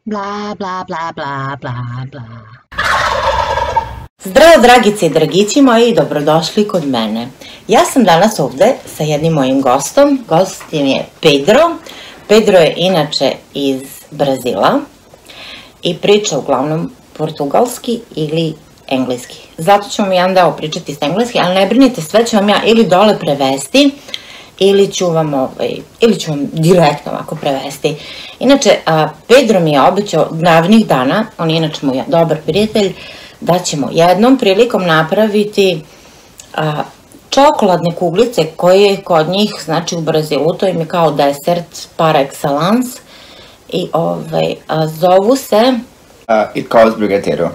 Bla, bla, bla, bla, bla, bla. Zdravo dragice i dragići moji i dobrodošli kod mene. Ja sam danas ovde sa jednim mojim gostom. Gost je Pedro. Pedro je inače iz Brazila i priča uglavnom portugalski ili engleski. Zato ću vam jedan deo pričati s engleski, ali ne brinite, sve ću vam ja ili dole prevesti ili ću vam direktno ovako prevesti. Inače, Pedro mi je obećao davnih dana, on je inače moj dobar prijatelj, da ćemo jednom prilikom napraviti čokoladne kuglice koje kod njih, znači u Brazilu, to im je kao desert par excellence i zovu se... It calls brigadeiro.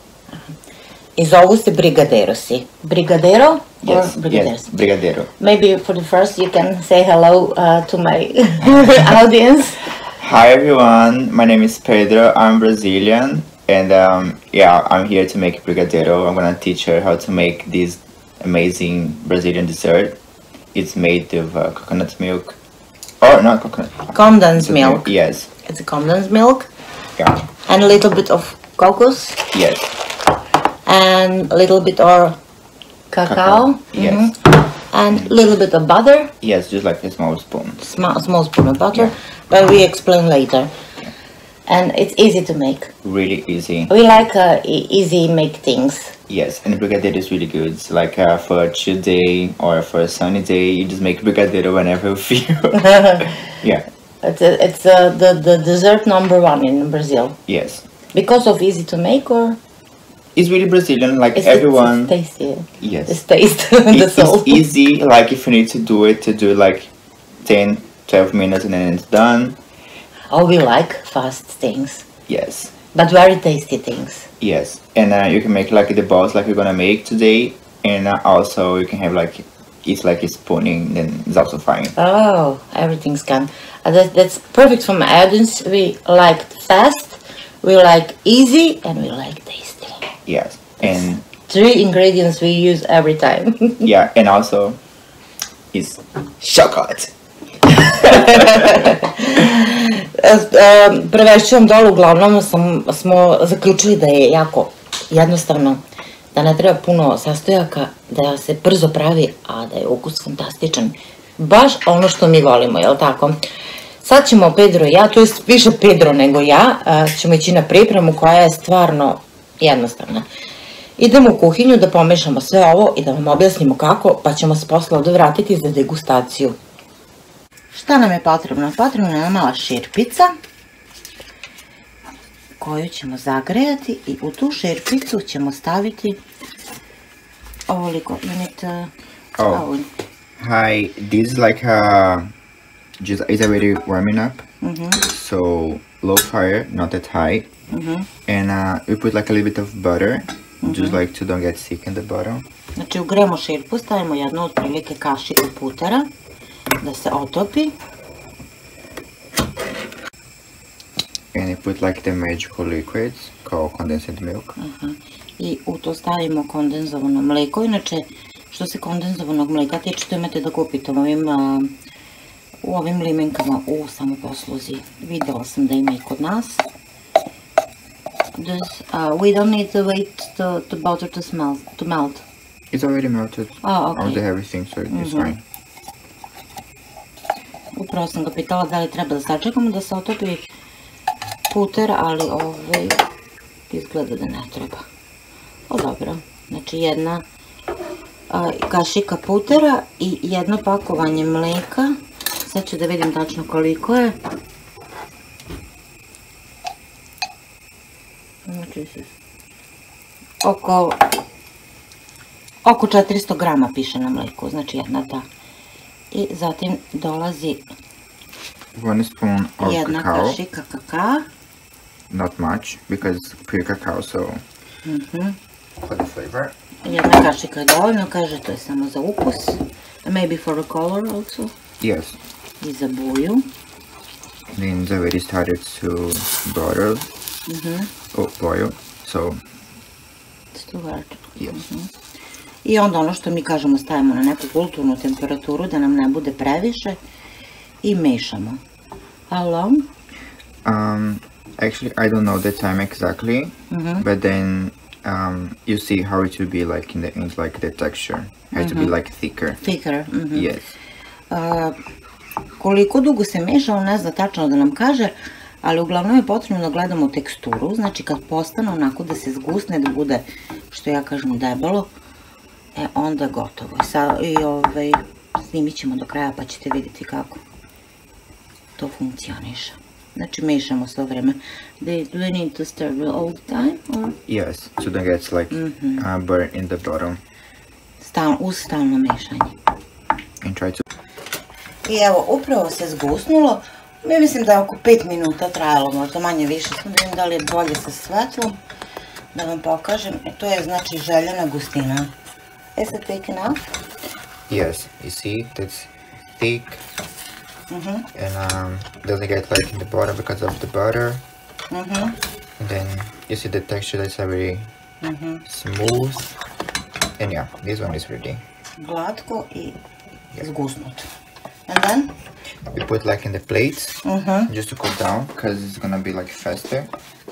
I zovu se brigadeirosi. Brigadeiro? Yes, yes, brigadeiro. Maybe for the first you can say hello to my audience. Hi everyone, my name is Pedro, I'm Brazilian, and yeah, I'm here to make brigadeiro. I'm gonna teach her how to make this amazing Brazilian dessert. It's made of coconut milk, or not coconut. Condensed milk. Yes. It's a condensed milk. Yeah. And a little bit of cocos. Yes. And a little bit of cacao. Yes. And a little bit of butter. Yes, just like a small spoon. Small spoon of butter, Yeah. but we explain later. And it's easy to make. Really easy. We like easy make things. Yes, and brigadeiro is really good. It's like for a chill day or for a sunny day, you just make brigadeiro whenever you feel. Yeah. It's the dessert #1 in Brazil. Yes. Because of easy to make, or It's really Brazilian, like it's everyone. It's tasty. Yes. It's taste. That's all. It's easy, like if you need to do it like 10, 12 minutes and then it's done. Oh, we like fast things, Yes. but very tasty things. Yes. And you can make like the balls like we're gonna make today. And also you can have like, it's like a spooning, then it's also fine. Oh, everything's gone. That's perfect for my audience. We like fast, we like easy, and we like tasty. Yes. And 3 ingredients we use every time. yeah, and also it's chocolate. Prevešću vam dole, uglavnom smo zaključili da je jako jednostavno, da ne treba puno sastojaka, da se brzo pravi, a da je ukus fantastičan. Baš ono što mi volimo, jel tako? Sad ćemo Pedro i ja, to je više Pedro nego ja, ćemo ići na pripremu koja je stvarno jednostavna. Idemo u kuhinju da pomešamo sve ovo i da vam objasnimo kako, pa ćemo se posle ovde vratiti za degustaciju. Šta nam je potrebno? Potrebna je mala šerpica koju ćemo zagrejati i u tu šerpicu ćemo staviti ovoliko. Oh. Hi, this is like just it's already warming up. So low fire, not that high. And we put like a little bit of butter, just like to don't get sick in the bottom. Znači ugrejemo šerpu, stavimo jednu otprilike kašiku putera da se otopi. And you put like the magical liquids called condensed milk. I u to stavimo kondenzovano mleko. Inače, što se kondenzovanog mleka tiče, to imate da kupite u ovim limenkama u samoposluzi. Videla sam da ima i kod nas. We don't need to wait the butter to melt. It's already melted. Oh, okay. All the everything, so it's fine. Upravo sam ga pitala da li treba da sačekamo da se otopi puter, ali izgleda da ne treba. O, dobro. Znači jedna kašika putera i jedno pakovanje mleka. Sad ću da vidim tačno koliko je. Znači, oko 400 grama piše na mleku, znači jedna ta. I zatim dolazi 1 spoon of jedna cacao. kašika kakao. Not much, because pure cacao, so for the flavor. Jedna kašika je dovoljno, kaže to je samo za ukus. Maybe for the color also. Yes. I za boju. Then it's already started to boil. Boil, so yes. I onda ono što mi kažemo stavimo na neku kulturnu temperaturu da nam ne bude previše i mešamo. How long? Actually, I don't know the time exactly, but then you see how it will be like in the end, like the texture has to be like thicker. Thicker. Yes. Koliko dugo se meša, on ne zna tačno da nam kaže, ali uglavnom je potrebno da gledamo teksturu, znači kad postane onako da se zgusne, da bude, što ja kažem, debelo, onda je gotovo. I snimit ćemo do kraja pa ćete vidjeti kako to funkcioniše. Znači mešamo sve vreme. Do they need to stir all the time? Or? Yes, so don't get like burn in the bottom. Uz stalno mešanje. And try to... I evo, upravo se zgusnulo. Ja mislim da je oko 5 minuta trajalo, možda manje više. Sam vidim da li je bolje sa svetlom. Da vam pokažem. To je znači željena gustina. Is it thick enough? Yes, you see, that's thick. And doesn't get like in the bottom because of the butter. And then you see the texture that's very smooth. And yeah, this one is ready. Glatko I zgusnuto. And then? We put like in the plates, just to cool down, because it's gonna be like faster.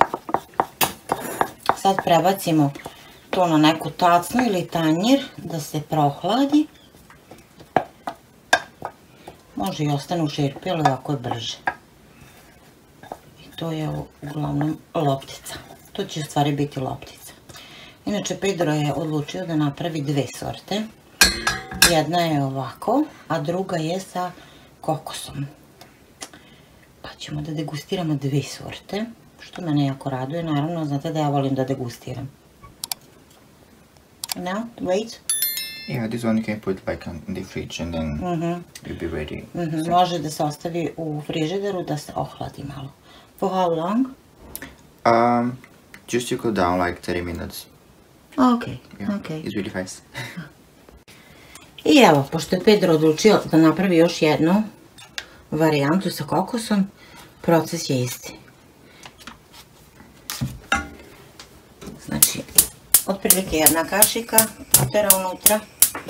Sad prebacimo to na neku tacnu ili tanjir da se prohladi. Može i ostane u šerpi, ali ovako je brže. I to je uglavnom loptica. To će u stvari biti loptica. Inače, Pedro je odlučio da napravi dve sorte. Jedna je ovako, a druga je sa kokosom. Pa ćemo da degustiramo dve sorte, što mene jako raduje. Naravno, znate da ja volim da degustiram. Now, wait. Yeah, this one you can put like in the fridge and then you'll be ready. Može da se ostavi u frižideru da se ohladi malo. For how long? Just to cool down like 30 minutes. Okay, Yeah, okay. it's really fast. I evo, pošto je Pedro odlučio da napravi još jednu varijantu sa kokosom, proces je isti. Znači, otprilike jedna kašika putera unutra.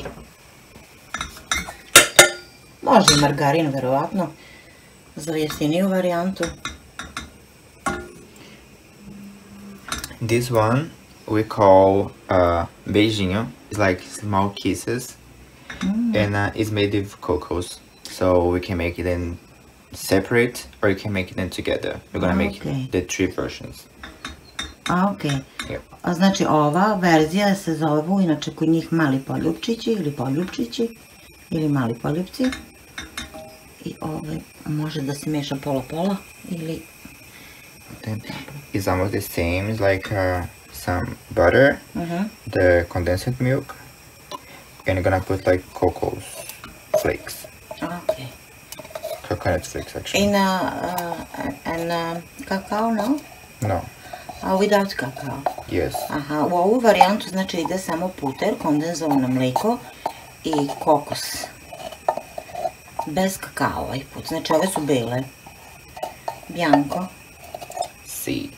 Može i margarin, verovatno, za jeftiniju varijantu. This one we call beijinho. It's like small kisses. And it's made with cocos, so we can make it in separate or you can make it in together. We're gonna make the three versions. Ok. A znači ova verzija se zovu inače kod njih mali poljupčići ili poljupčići ili mali poljupci. I ovaj može da se meša pola-pola ili... Then it's almost the same. It's like some butter, the condensed milk, and you're gonna put like cocoa flakes. Okay. Coconut flakes actually. And cacao, no? No. Without cacao? Yes. Aha, u ovu varijantu znači ide samo puter, kondenzovano mlijeko i kokos. Bez kakao ovaj put, znači ove su bele. Bianco. See.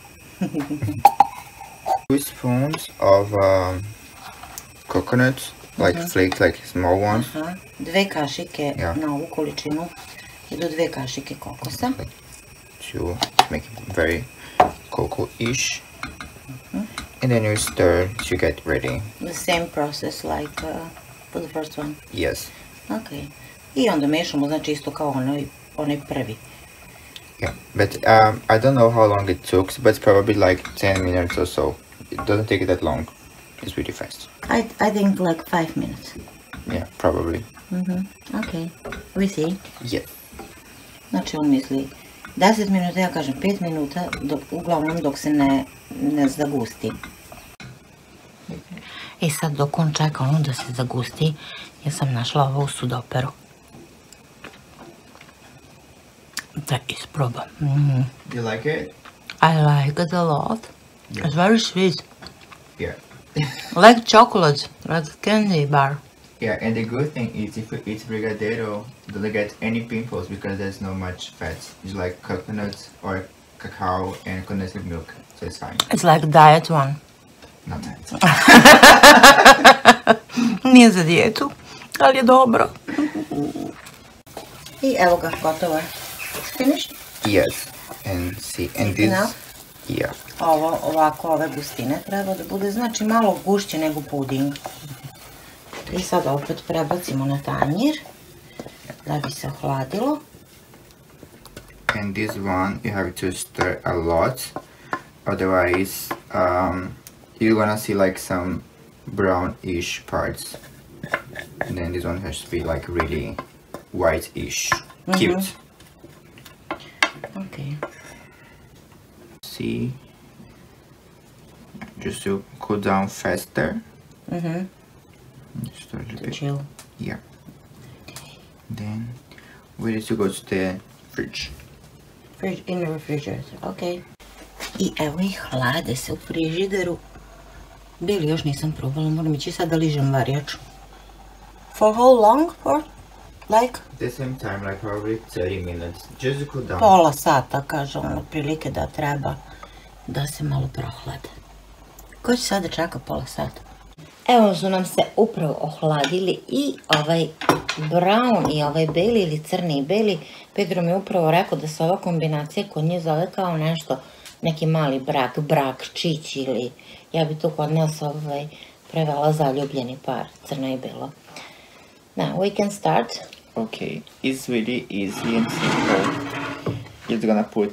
2 spoons of coconut, like flakes, like small ones. Aha, 2 kašike na ovu količinu idu 2 kašike kokosa. Like to make it very cocoa-ish. And then you stir to get ready. The same process like for the first one? Yes. Okay. I onda mešamo, znači isto kao onaj prvi. Yeah, but I don't know how long it took, but it's probably like 10 minutes or so. It doesn't take that long. It's really fast. I think like 5 minutes. Yeah, probably. Okay, we see. Yeah. Znači on misli 10 minuta, ja kažem 5 minuta, uglavnom dok se ne zagusti. I sad dok on čeka ono da se zagusti, ja sam našla ovu sudoperu. Da isprobam. Do you like it? I like it a lot. Yeah. It's very sweet. Yeah. Like chocolate, like candy bar. Yeah, and the good thing is if you eat brigadeiro, you don't get any pimples because there's not much fat. It's like coconut or cacao and condensed milk, so it's fine. It's like diet one. Not that. Nije za dijetu, ali je dobro. I evo ga, gotovo je. Finished? Yes. And see, and Thick enough? this, yeah. Ovo, ovako, ove gustine treba da bude, znači malo gušće nego puding. I sad opet prebacimo na tanjir, da bi se ohladilo. And this one, you have to stir a lot, otherwise you're gonna see like some brownish parts. And then this one has to be like really white-ish, cute. Okay. See, just to cool down faster. Just a little bit. Chill. Yeah. Then ready to go to the fridge. In the refrigerator, ok. I evo ih, hlade se u frižideru. Bili još nisam probala, moram ići sad da ližem varjaču. For how long? For like? The same time, like probably 30 minutes, just to cool down. Pola sata, kažem, otprilike da treba da se malo prohlade. Ko će sada čeka pola sata? Evo su nam se upravo ohladili i ovaj brown i ovaj beli ili crni i beli. Pedro mi je upravo rekao da se ova kombinacija kod nje zove kao nešto, neki mali brakčić ili ja bi to kod nas prevela zaljubljeni par, crno i belo. Now we can start. Okay, it's really easy and simple. You're gonna put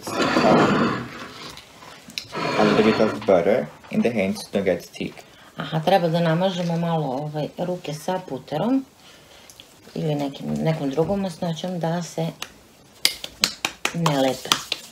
a little bit of butter in the hands to get thick. Aha, treba da namažemo malo ruke sa puterom ili nekom drugom masnoćom da se ne lepe.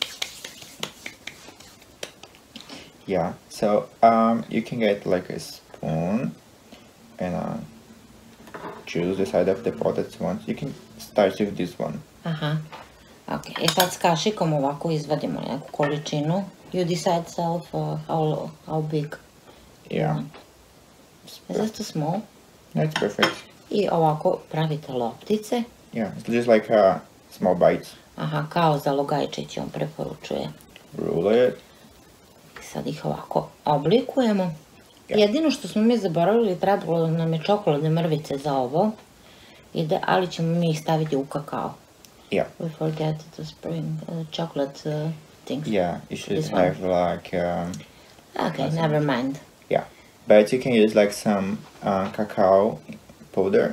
Yeah, so you can get like a spoon and choose the side of the pot that you want. You can start with this one. Aha, ok. I sad s kašikom ovako izvadimo neku količinu. You decide self how big. Yeah. Is that too small? That's perfect. I ovako pravite loptice. Yeah, it's just like small bites. Aha, kao zalogajčić on preporučuje. Roll it. Sad ih ovako oblikujemo. Jedino što smo mi zaboravili, trebalo nam je čokoladne mrvice za ovo. Ali ćemo mi ih staviti u kakao. Yeah. We forget to bring chocolate things. Yeah, you should have like... okay, never mind. Yeah, but you can use like some cacao powder.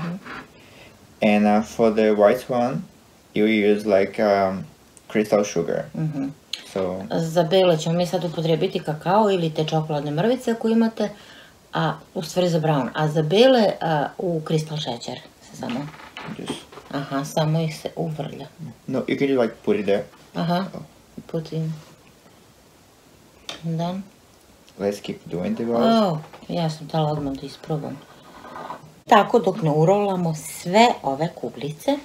And for the white one, you use like crystal sugar. So, za bele ćemo mi sad upotrijebiti kakao ili te čokoladne mrvice ako imate, a u stvari za brown, a za bele u kristal šećer se samo. Aha, samo ih se uvrlja. No, you can just like put it there. Aha, put in. And then? Let's keep doing the rolls. Oh, ja sam tala odmah da isprobam. Tako dok ne urolamo sve ove kuglice.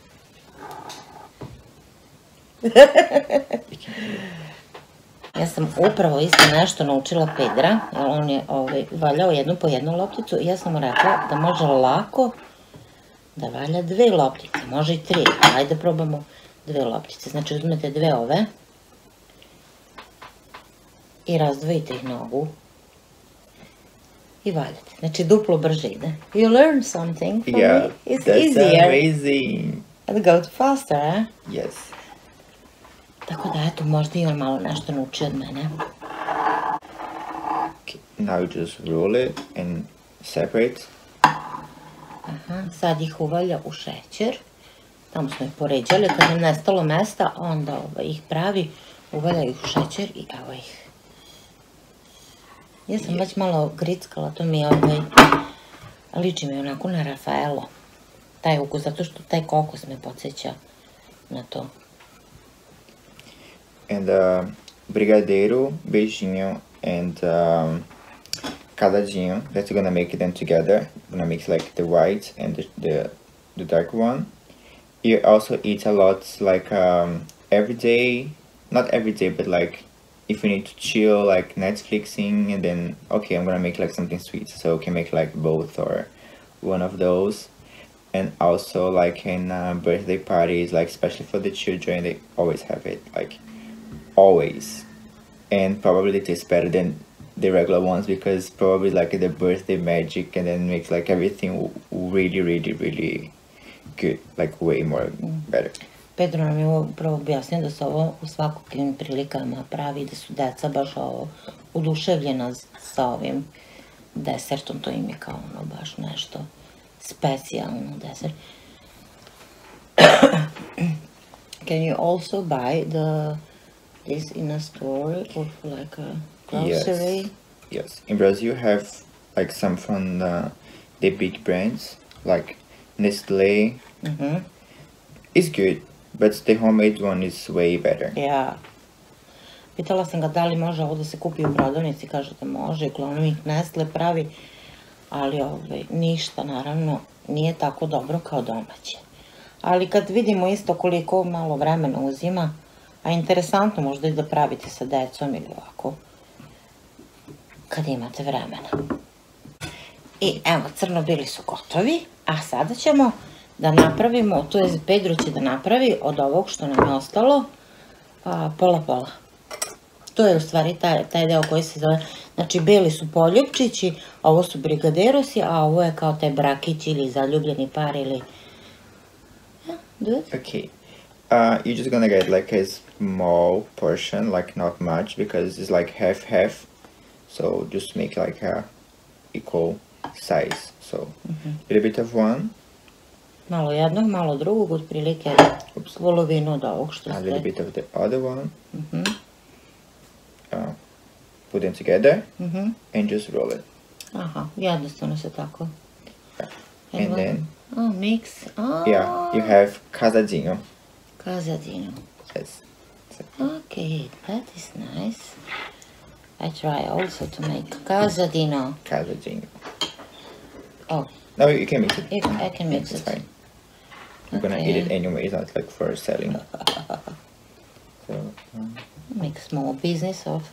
Ja sam upravo isto nešto naučila Pedra, jer on je valjao jednu po jednu lopticu i ja sam mu rekla da može lako da valja 2 loptice, može i 3, ajde probamo 2 loptice. Znači uzmete 2 ove i razdvojite ih nogu i valjate. Znači duplo brže ide. You learn something from me. It's easier. Amazing. And go faster, eh? Yes. Tako da, eto, možda i on malo nešto nauči od mene. Okay. Now you just roll it and separate. Aha, sad ih uvalja u šećer. Tamo smo ih poređali, kad nam nestalo mesta, onda ih pravi, uvalja ih u šećer i evo ih. Ja sam već malo grickala, to mi je liči mi onako na Rafaelo. Taj ukus, zato što taj kokos me podsjeća na to. And brigadeiro, beijinho, and caladinho. That's gonna make them together. Gonna mix like the white and the dark one. You also eat a lot like every day, not every day, but like if you need to chill, like Netflixing, and then okay, I'm gonna make like something sweet. So you can make like both or one of those. And also like in birthday parties, like especially for the children, they always have it, like always. And probably it tastes better than the regular ones because probably like the birthday magic and then makes like everything really, really, really good, like way more better. Pedro nam je upravo objasnio da se ovo u svakakvim prilikama pravi, da su deca baš oduševljena sa ovim desertom, to im je kao ono baš nešto specijalno desert. Can you also buy this in a store or like a grocery? Yes. In Brazil, you have like some from the big brands like Nestlé. It's good, but the homemade one is way better. Ja. Pitala sam ga da li može ovo da se kupi u prodavnici, kaže da može, uglavnom ih Nestle pravi, ali ništa naravno nije tako dobro kao domaće. Ali kad vidimo isto koliko malo vremena uzima, a interesantno možda i da pravite sa decom ili ovako, kad imate vremena. I evo, crno-bili su gotovi, a sada ćemo da napravimo, to je Pedro će da napravi od ovog što nam je ostalo, pola-pola. To je u stvari taj deo koji se zove, znači beli su poljupčići, ovo su brigaderosi, a ovo je kao taj brakić ili zaljubljeni par ili... Do it? Okay. You're just gonna get like a small portion, like not much, because it's like half. So just make like a equal size. So a little bit of one. Malo jednog, malo drugog, otprilike polovinu od ovog što ste... A little bit of the other one. Put them together and just roll it. Aha, jednostavno se tako. And then... Oh, mix. Oh. Yeah, you have casadinho. Casadinho. Yes. Okay, that is nice. I try also to make casadinho. Casadinho. Oh. No, you can mix it. I can mix it. It's fine. You're gonna eat it anyway, it's not like for selling. So, make small business of...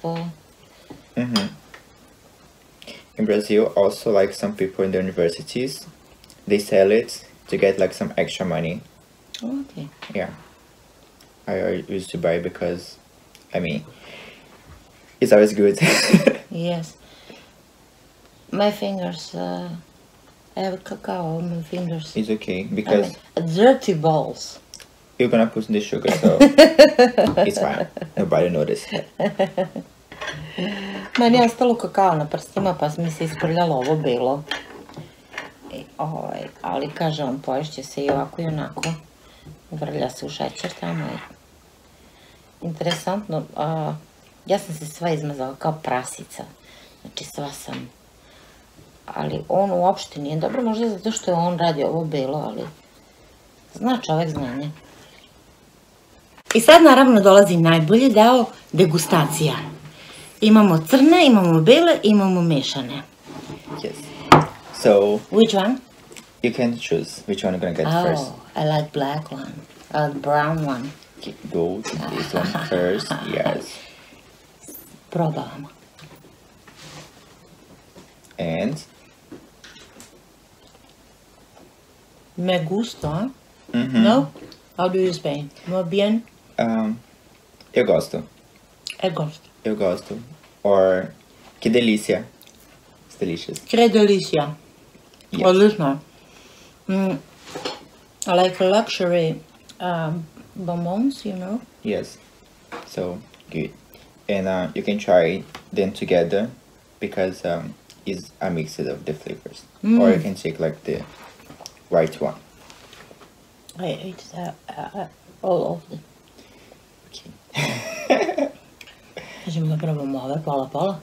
In Brazil, also like some people in the universities, they sell it to get like some extra money. Okay. Yeah. I used to buy because, I mean, it's always good. Yes. My fingers, I have cacao on my fingers. It's okay because dirty balls. you're gonna put in the sugar, so it's fine. Nobody noticed. Meni je ostalo kakao na prstima, pa mi se isprljalo ovo bilo. Ali kaže on, poješće se i ovako i onako. Uvrlja se u šećer tamo. Interesantno, ja sam se sva izmazala kao prasica. Znači sva sam. Ali on uopšte nije dobro, možda zato što je on radi ovo bilo, ali zna čovek znanje. I sad naravno dolazi najbolji deo, degustacija. Imamo crne, imamo bele, imamo mešane. Yes. So, Which one? you can choose which one you're gonna get first. Oh, I like black one. Brown one. Go to this one first. Yes. Probavamo. And Me gusta, huh? No? How do you say? Muy bien. eu gosto. Eu gosto. Eu gosto. Or que delícia. It's delicious. Que delícia. Yes. Odlično. I like luxury bonbons, you know? Yes. So good. And you can try them together because it's a mix of the flavors. Or you can take like the white one. I ate all of them. Okay. Ćemo da probamo ove pola.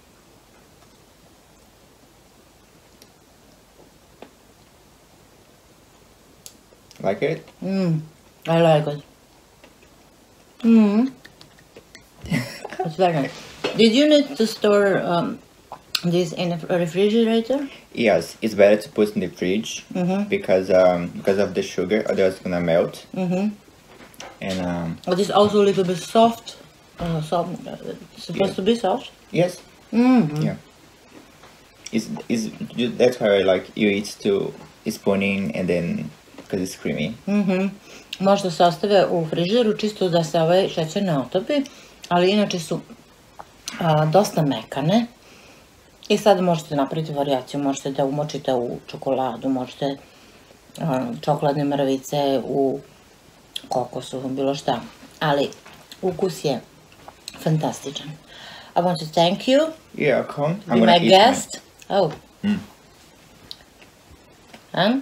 Like it? I like it. It's very nice. Did you need to store this in a refrigerator? Yes, it's better to put in the fridge because of the sugar, otherwise it's gonna melt. And It is also a little bit soft. Supposed to be soft. yes, yeah. That's why I like you eat to spooning and then because it's creamy. Možda se ostave u frižideru čisto da se ovaj šećer ne otopi, ali inače su dosta mekane. I sad možete napraviti varijaciju, možete da umočite u čokoladu, možete čokoladne mrvice u kokosovom, bilo šta. Ali ukus je fantastičan. I want to thank you. Yeah, come. Be my guest. Oh. Huh?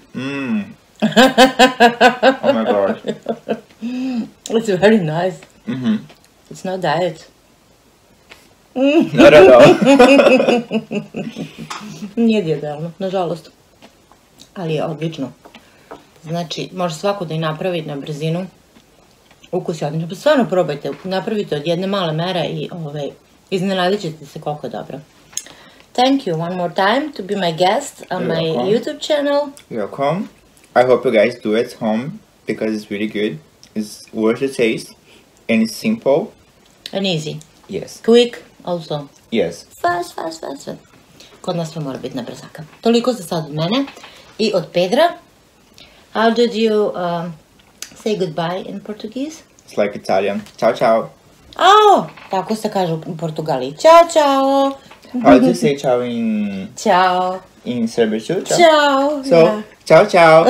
Oh my god. It's very nice. It's not diet. Not at all. Nije dijetalno, nažalost. Ali je odlično. Znači, može svako da i napravi na brzinu. Ukus je odlično. Pa stvarno probajte, napravite od jedne male mere i iznenadit ćete se koliko je dobro. Thank you one more time to be my guest on my YouTube channel. You're welcome. I hope you guys do it at home because it's really good. It's worth the taste and it's simple. And easy. Yes. Quick also. Yes. Fast. Kod nas sve mora biti na brzaka. Toliko za sad od mene i od Pedra. How did you say goodbye in Portuguese? It's like Italian. Ciao, ciao. Oh, tako se kaže u Portugaliji. Ćao, čao. How do you say ciao in Ćao. in Serbian too? Ćao. So, ciao, ciao.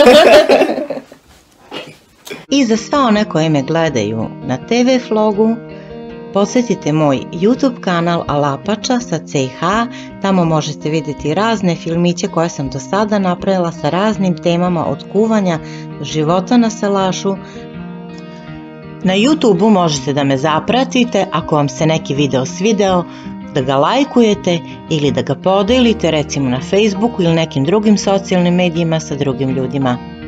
I za sve one koje me gledaju na TV vlogu, posjetite moj YouTube kanal Alapača sa CH, tamo možete vidjeti razne filmiće koje sam do sada napravila sa raznim temama od kuvanja do života na salašu. Na YouTube-u možete da me zapratite ako vam se neki video svideo, da ga lajkujete ili da ga podelite recimo na Facebooku ili nekim drugim socijalnim medijima sa drugim ljudima.